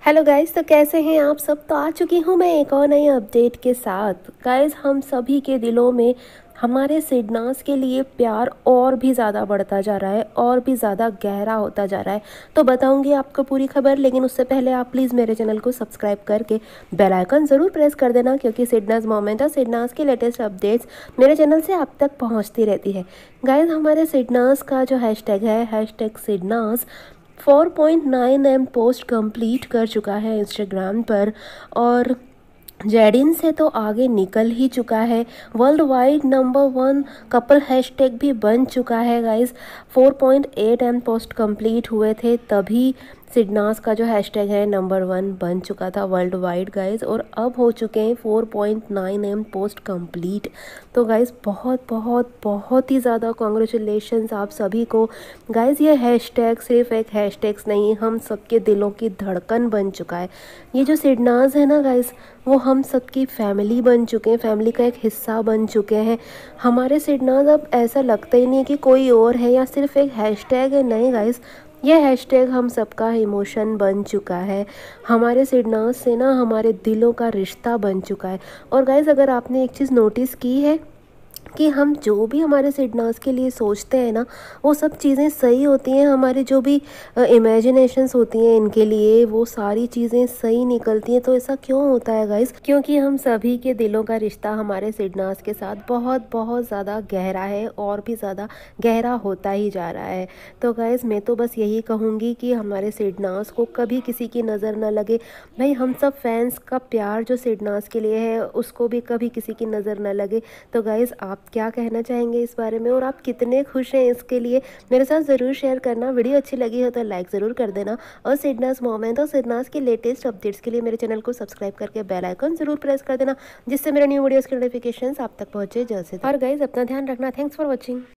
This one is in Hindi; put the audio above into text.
हेलो गाइस, तो कैसे हैं आप सब। तो आ चुकी हूँ मैं एक और नई अपडेट के साथ। गाइस, हम सभी के दिलों में हमारे सिडनास के लिए प्यार और भी ज़्यादा बढ़ता जा रहा है और भी ज़्यादा गहरा होता जा रहा है। तो बताऊंगी आपको पूरी खबर, लेकिन उससे पहले आप प्लीज़ मेरे चैनल को सब्सक्राइब करके बेल आइकन ज़रूर प्रेस कर देना, क्योंकि सिडनास मोमेंट और सिडनास की लेटेस्ट अपडेट्स मेरे चैनल से आप तक पहुँचती रहती है। गाइस, हमारे सिडनास का जो हैशटैग है, hashtag SidNaaz 4.9 M post complete कर चुका है इंस्टाग्राम पर, और जेडिन से तो आगे निकल ही चुका है। World wide number 1 couple hashtag भी बन चुका है गाइस। 4.8M पोस्ट कंप्लीट हुए थे तभी सिडनास का जो हैशटैग है नंबर 1 बन चुका था वर्ल्ड वाइड गाइस, और अब हो चुके हैं 4.9M पोस्ट कंप्लीट। तो गाइस, बहुत बहुत बहुत ही ज़्यादा कॉन्ग्रेचुलेशंस आप सभी को गाइस। ये हैशटैग सिर्फ एक हैशटैग्स नहीं, हम सबके दिलों की धड़कन बन चुका है। ये जो सिडनास है ना गाइस, वो हम सबकी फैमिली बन चुके हैं, फैमिली का एक हिस्सा बन चुके हैं। हमारे सिडनास अब ऐसा लगता ही नहीं है कि कोई और है या सिर्फ एक हैशटैग है। नहीं गाइस, ये हैशटैग हम सबका इमोशन बन चुका है। हमारे सिडनास से ना हमारे दिलों का रिश्ता बन चुका है। और गाइस, अगर आपने एक चीज़ नोटिस की है कि हम जो भी हमारे सिडनास के लिए सोचते हैं ना, वो सब चीज़ें सही होती हैं। हमारी जो भी इमेजिनेशंस होती हैं इनके लिए, वो सारी चीज़ें सही निकलती हैं। तो ऐसा क्यों होता है गाइस? क्योंकि हम सभी के दिलों का रिश्ता हमारे सिडनास के साथ बहुत बहुत ज़्यादा गहरा है और भी ज़्यादा गहरा होता ही जा रहा है। तो गाइस, मैं तो बस यही कहूँगी कि हमारे सिडनास को कभी किसी की नज़र न लगे। भाई, हम सब फैंस का प्यार जो सिडनास के लिए है, उसको भी कभी किसी की नज़र न लगे। तो गाइस, आप क्या कहना चाहेंगे इस बारे में, और आप कितने खुश हैं इसके लिए मेरे साथ ज़रूर शेयर करना। वीडियो अच्छी लगी हो तो लाइक ज़रूर कर देना, और सिडनास मोमेंट और सिडनास की लेटेस्ट अपडेट्स के लिए मेरे चैनल को सब्सक्राइब करके बेल आइकन ज़रूर प्रेस कर देना, जिससे मेरे न्यू वीडियोज़ की नोटिफिकेशन आप तक पहुँचे जल्द से जल्द। और गाइस, अपना ध्यान रखना। Thanks for watching.